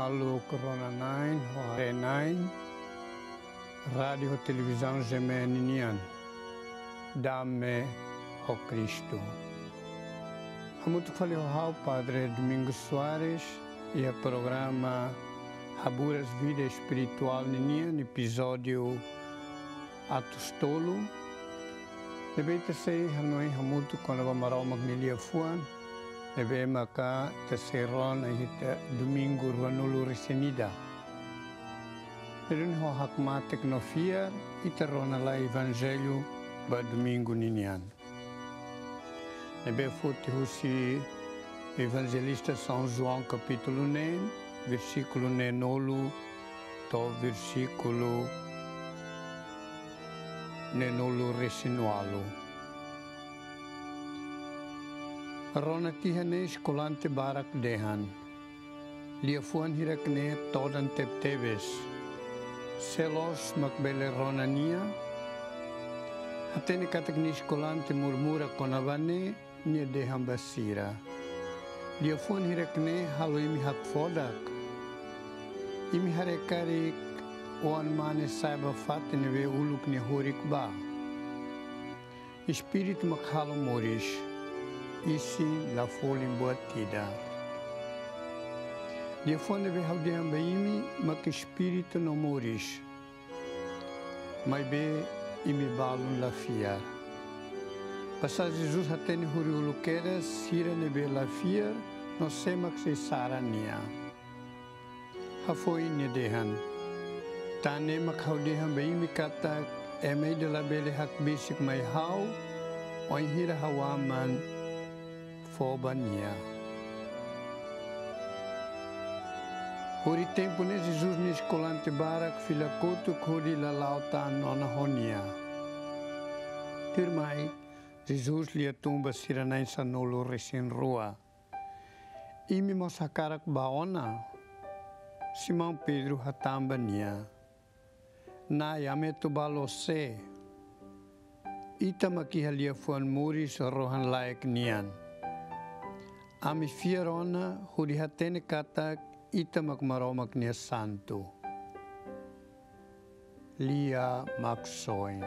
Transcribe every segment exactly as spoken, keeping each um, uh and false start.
Halo Corona nine, Hore nine, Radio Televisão Gemeninian, Dame o Cristo. Muito falei ao Padre Domingos Soares e o programa Haburas Vida Espiritual Ninian, episódio Atostolo. Deve ter sei hanoi hamutu quando vamos a Roma Gnilia Fuan. Deve maka terseron ahita domingo ruanulu resenida. Erun ho hakma teknofia iterona la evangelho ba domingo ninian. Deve fote husi evangelista São João capítulo nove, versículo nenolu to versículo nenolu resinualo. Rona tihane escolante barak dehan. Liafuan hirakne todan teptebes. Selos makbele ronania. Atene katakni escolante murmura konavane nia dehan basira. Liafuan hirakne halo imi hakfodak. Imi harekarik oan mane saiba fatene ve uluk ne horik ba. Espírito makhalo morish. Isi la folim batida. Dia fone be haudeam beimi mak espírito no moris. Mai be imi balun la fiar. Passa Jesus atene huriulu queres sira ne be la fiar no semak se sarania. Hafoi ne dehan. Tane mak haudeam beimi kata emei de la bele hak basic mai hau oin hira hawaman Fobania. Hori tempo ne Jesus ne escolante barak filakotu kodi la lauta nona honia. Tirmai, Jesus lia tumba siranain sanolo resen rua. Imi mosakarak baona, Simão Pedro hatambania. Na yametu balose. Ita makihalia fuan muris rohan laik nian. Ami fierona huri hatene katak ita makmaromak nia santo. Lia maksoin.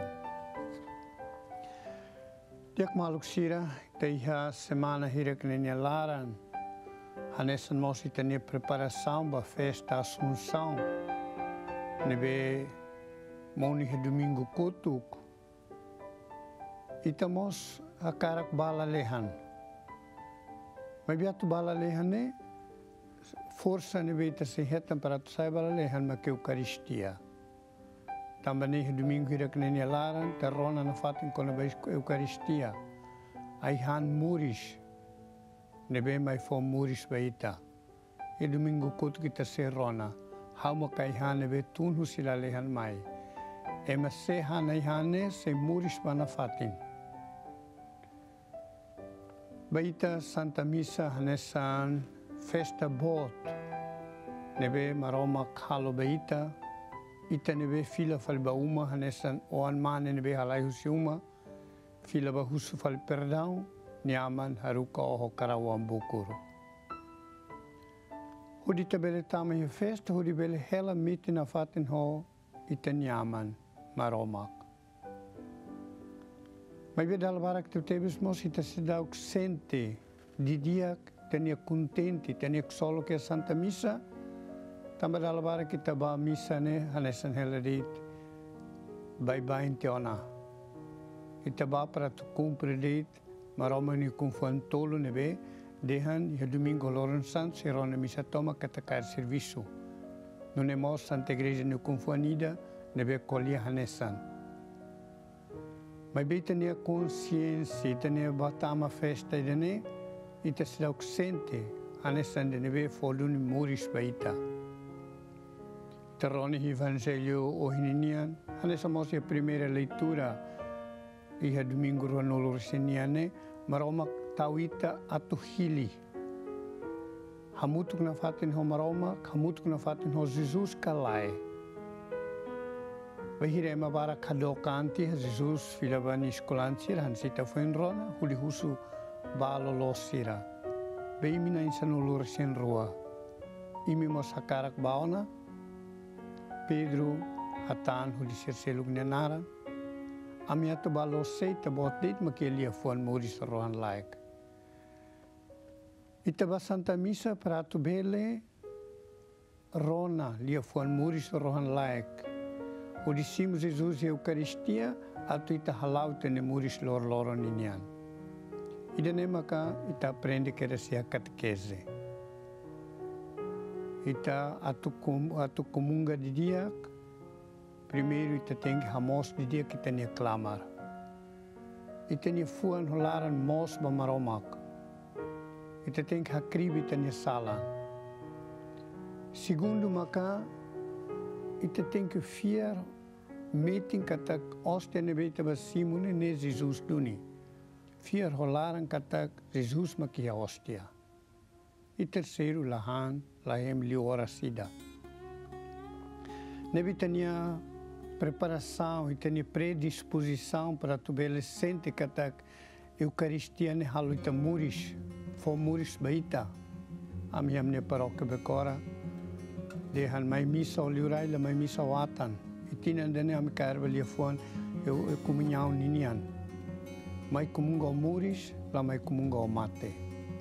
Diak maluk sira, teiha semana hirak nenia laran. Hanesan mosi tenia preparação ba festa Assunção. Nebe moni he domingo kotuk. Ita mos hakarak bala lehan. Mas biatu bala lehane, força ne beita se retam para tu sai bala lehan ma que Eucaristia. Também ne domingo hirak nenia laran, terrona na fatin kona ba Eucaristia. Ai han muris, ne be mai fo muris beita. E domingo kotu kita se rona, hau ma kai han ne be tun husila lehan mai. E ma se han ai hane se muris bana fatin. Baita Santa Missa hanesan festa bot. Nebe maroma khalo baita. Ita nebe fila fal bauma hanesan oan mane nebe halai husiuma. Fila bahusu fal perdão. Nyaman haruka oho karawam bukuro. Hudi tabele tama hi festa hudi bele hela miti na fatin ho ita nyaman maromak. Mas bem dal barak tu tebes mos ita se dá o sente de dia tenia contente tenia solo que a Santa Missa também dal barak ita ba missa ne hanesan helarit bye bye teona ita ba para tu cumprir dit maroma ni confan tolo nebe dehan e domingo loren sant se rona missa toma catacar serviço non é mos Santa Igreja no confanida nebe colia hanesan. Mas bem tenia consciência, tenia batama festa de ne, e te se dá o sente, anesan de neve foluni muris baita. Terroni evangelho o hininian, anesa mos a primeira leitura, e a domingo ruanolo reseniane, maroma tauita atuhili. Hamutuk na fatin ho maroma, hamutuk na fatin ho Jesus kalai. Bahira ema bara kadokanti Jesus filabani escolantir han sita foi rona huli husu balo losira. Beimina insano lor sen rua. imi mos hakarak baona, Pedro hatan huli sirseluk nenaran, ami atu balo sei tabot dit makelia fuan muris rohan laik. Itaba Santa Misa pratu bele rona lia fuan muris rohan laik. O discimos Jesus e Eucaristia atu ita halau tene muris lor loro ninian. Ida nemaka ita aprende que resia catequese. Ita atu kum atu comunga di dia. Primeiro ita tem que hamos di dia que tenia clamar. Ita ni fuan holaran mos ba maromak. Ita tem que hakribi tenia sala. Segundo maka ita tem que fiar meeting katak ostia ne beta ba simune ne Jesus duni. Fiar holaran katak Jesus makia ostia. E terceiro lahan lahem liora sida. Nebe tenia preparação e tenia predisposição para tu bele sente katak Eucaristia ne haluita muris, fo muris baita. Ami amne paróquia becora, dehan mai missa o liurai la mai missa o atan. E tinan dene am carva lia fuan eu eu comunhão ninian. Mai comunga o muris, la mai comunga o mate.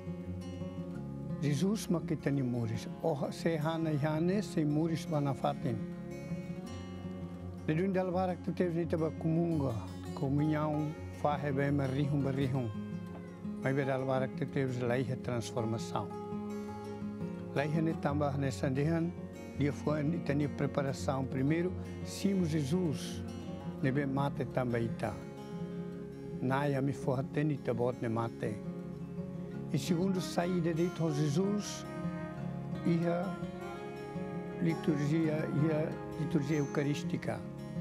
Jesus makitani muris, o se hana ihane se muris banafatin. Nedun dalvarak tu teve nita ba comunga, comunhão fahe bem marrihum barrihum. Mai be dalvarak tu teve laiha transformação. Laiha ne tamba ne sandehan, dia foi tenia preparação primeiro, simos Jesus, nebe mate tamba ita. Naya me for teni tabot ne mate. E segundo saída de Jesus, ia liturgia, ia liturgia eucarística.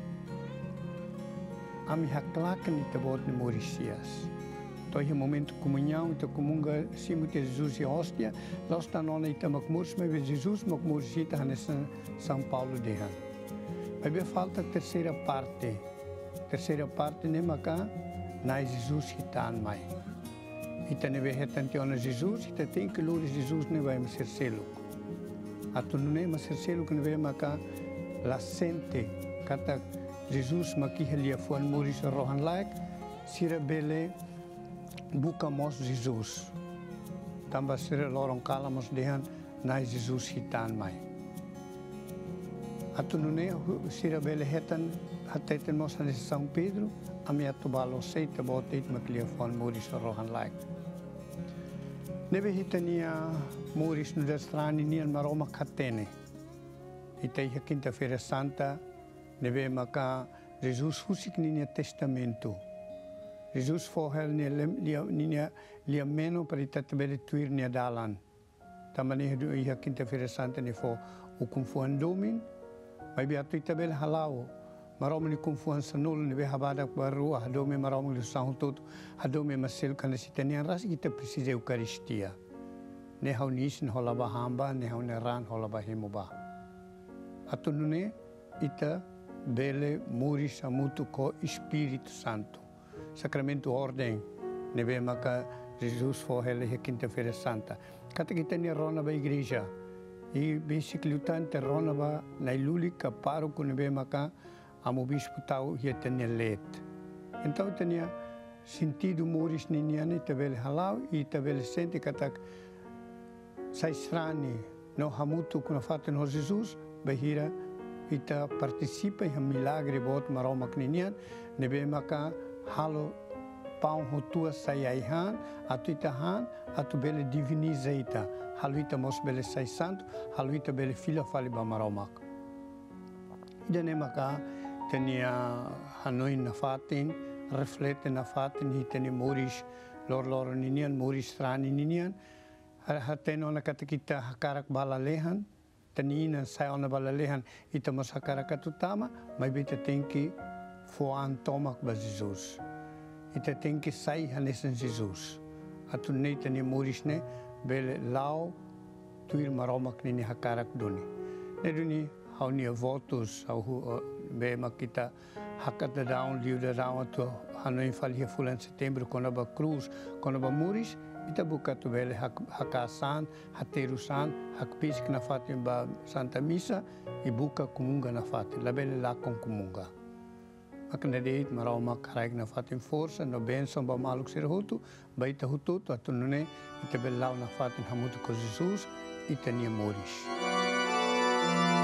Ami haklakan tabot ne Mauricias. Toi momento comunhão, ita comunga simo te Jesus e hóstia, lá está nona ita macmurs, mas Jesus macmurs ita hanesan São Paulo dehan. Mas be falta a terceira parte. Terceira parte ne maka na Jesus hitan mai. Ita ne vehetan te ona Jesus, ita tem que lures Jesus ne vai ser selo. Atu ne ma ser selo que ne vai maka la sente kata Jesus maki helia fuan muris rohan laik sira bele buka mos Jesus. Tamba sira lorong kala mos dehan na Jesus hitan mai. Atu ne sira bele hetan hateten mos hanes São Pedro, ami atu balo seita botet maklia fuan muris rohan laik. Nebe hitania muris no destrani nian maroma katene. Ita ia quinta-feira santa, nebe maka Jesus fusik ninia testamento. Jesus forhel nia ninia lia meno para ita tabele tuir nia dalan. Tamane ia quinta-feira santa ne fo o confuan domin, mai beatu ita bel halau. Maroma ni confuan sanul nebe habada baru hadome maroma li sahutut hadome masel kana sitania ras ita precisa Eucaristia. Ne hau nisin holaba hamba, ne hau neran holaba hemoba. Atunune ita bele muris amutu co Espírito Santo. Sacramento ordem, nebe maka Jesus forhele he quinta-feira santa. Kata kita ni rona ba igreja. E basically te rona ba na ilulika pároco nebe maka amo bispo tau ia tenia let. Então tenia sentido muris niniane tabele halau e tabele sente katak sai strani no hamutu kuna fate no Jesus bahira ita participa em milagre bot maromak ninian nebe maka halo pau hotua sai aihan atu ita han atu bele diviniza ita halu ita mos bele sai santo halu ita bele fila fali ba maromak. Ida ne maka tenia hanoi na fatin, reflete na fatin, hiteni muris, lor lor ninian, muris strani ninian, hateno na kata kita hakarak bala lehan, tanina sai ona bala lehan, ita mas hakarak atutama, mai bita tenki foan tomak ba Jesus. Ita tenki sai hanesan Jesus. Atun ne tenia muris ne, bele lau, tuir maromak nini hakarak duni. Ne duni, hau nia votos, hau bema kita hakata daun liu da daun tu hanoi falia fulan setembro quando ba cruz quando ba muris Ita buka tu vele hakasan, haterusan, hakpisik na fatin ba Santa Missa, e buka kumunga na fatin, labele lakon kumunga. Makna deit marau makaraik na fatin força, no benção ba maluk sirhutu, ba ita hututu atunune, ita belau na fatin hamutu ko Jesus, ita nia moris.